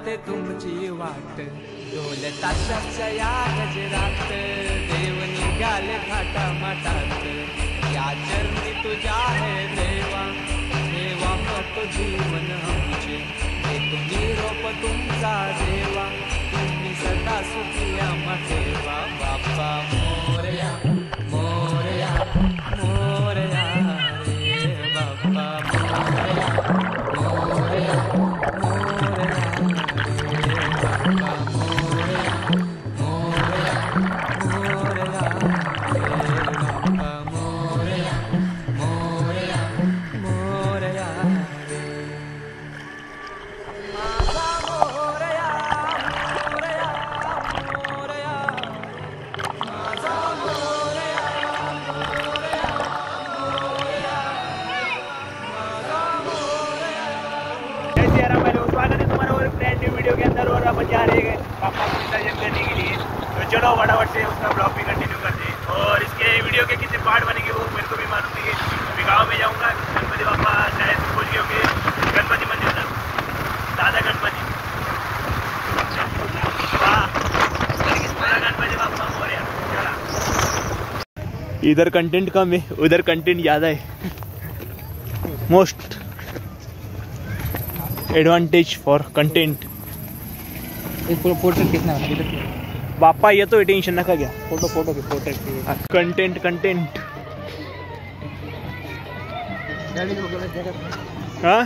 पाहते तुमची वाट, ढोल ताशाच्या या गजरात देव निघाले थाटामाटात, या चरणी तुझ्या है देवा, ठेवा तो जीवन आमचे, हे तुम्ही रोप तुमचा देवा, तुम्ही सदा सुखी आम्हा ठेवा. बाप्पा मोरया मोरया मोरया रे बाप्पा मोरया मोरया मोरया रे बाप्पा मोरया मोरया मोरया रे बाप्पा मोरया मोरया मोरया रे माझा मोरया मोरया मोरया माझा मोरया मोरया मोरया माझा मोरया. कैसे यार भाई लोग, स्वागत है तुम्हारा और ब्रांड न्यू वीडियो के अंदर। और अपन जा रहे हैं पापा को विसर्जन करने के लिए, तो चलो फटाफट से उसका ब्लॉग भी कंटिन्यू करते हैं। और इसके वीडियो के कितने पार्ट बनेंगे वो मेरे को भी मालूम नहीं है। अभी गाँव में जाऊँगा, गणपति पापा शायद पहुँच गए होंगे गणपति मंदिर तक, दादा गणपति गणपति पापा मोरया. चला, इधर कंटेंट कम है, उधर कंटेंट ज़्यादा है. Most advantage for content. एक पोर्ट्रेट कितना है बापा ये तो टेंशन नका घ्या. फोटो के पोर्ट्रेट कंटेंट कंटेंट हाँ.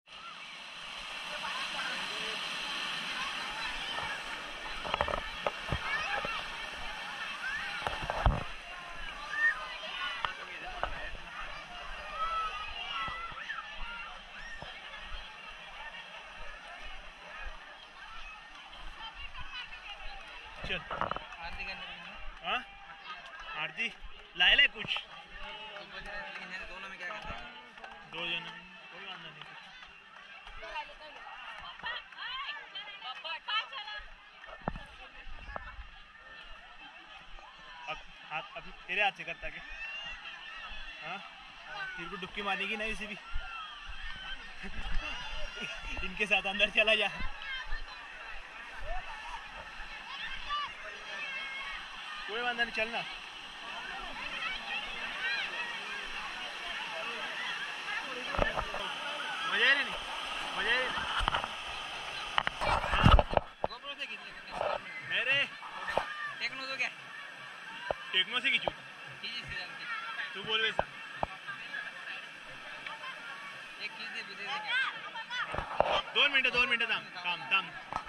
चल हाँ आरती लाए ले कुछ दोनों में क्या करते हैं? दो जन कोई वांधा नहीं. अब हाथ अभी तेरे हाथ से करता क्या? हाँ तेरे को डुबकी मारेगी ना इसी भी. इनके साथ अंदर चला जा. कोई वांधा नहीं, चलना. मजा नहीं मजा नहीं. गोप्रो से खींच मेरे टेक्नो तो क्या टेक्नो से खींचू. तू बोल वैसा. एक खींच दे बुझे दे क्या 2 मिनट थांब थांब.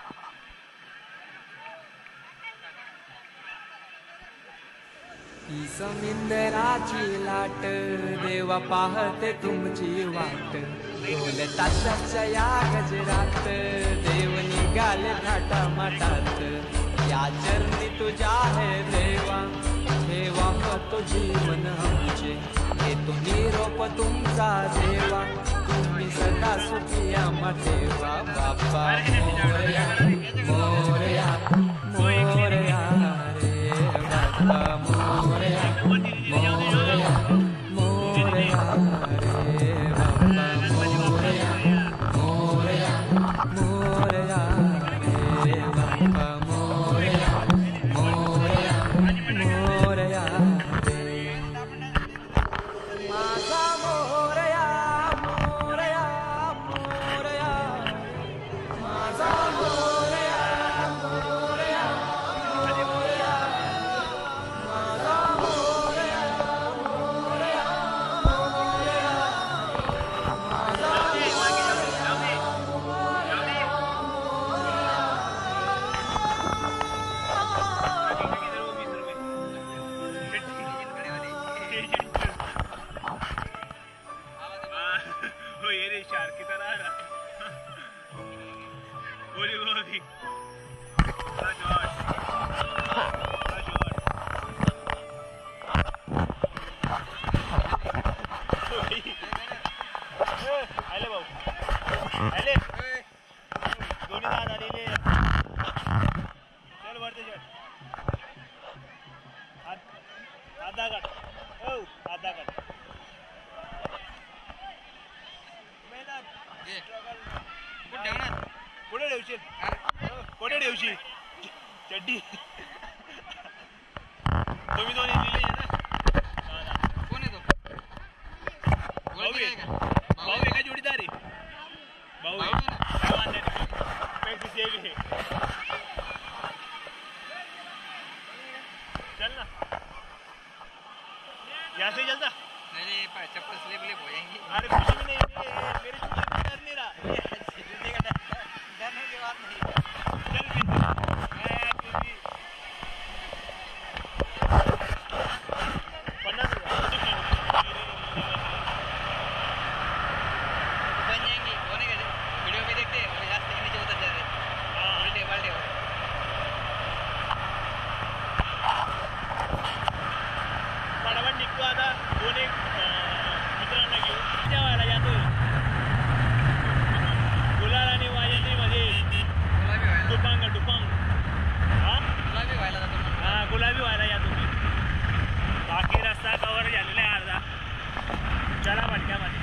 ही समिंदराची लाट देवा पाहते तुमची वाट, ढोल ताशाच्या या गजरात देव निघाले थाटामाटात, या चरणी तुझ्या है देवा, ठेवा तो जीवन आमचे, हे तुम्ही रोप तुमचा देवा, तुम्ही सदा सुखी आम्हा ठेवा. बाप्पा मोरया मोरया मोरया रे बाप्पा मोरया मोरया मोरया रे बाप्पा मोरया मोरया मोरया रे बाप्पा मोरया मोरया मोरया रे माझा मोरया मोरया मोरया माझा मोरया मोरया मोरया माझा मोरया मोरया मोरया माझा हो ये रे शार की तरह आ रहा. गोली गोली आले भाऊ आले दोन्ही हात आलेले. चल वरती चल. आधा काढ. हो आधा काढ. कुठे ठेवणार कुठे ठेवशील कुठे ठेवशील चड्डी तुम्ही दोन्ही दिली आहे ना कोण आहे तो भाऊ आहे का जोडीदार आहे भाऊ आहे काय वांधा नाही पैसे सेव आहे चल ना यहाँ से चलता नहीं चप्पल स्लिप लिप हो जाएंगी अरे कुछ भी नहीं मेरे को डर नहीं रहा डरने की बात नहीं चल फिर बन जाएंगी होने के वीडियो में देखते हैं रास्ते के नीचे उतर जा रहे उल्टे पलटे हो फटाफट निघतो आता दोन एक मित्रांना घेऊन जेवायला जातोय गुलाल आणि वाजंत्रीमध्ये डुपांग हा गुलाबी व्हायला जातो हा गुलाबी व्हायला जातो मी बाकी रस्ता कव्हर झालेला आहे अर्धा चला भटक्यामध्ये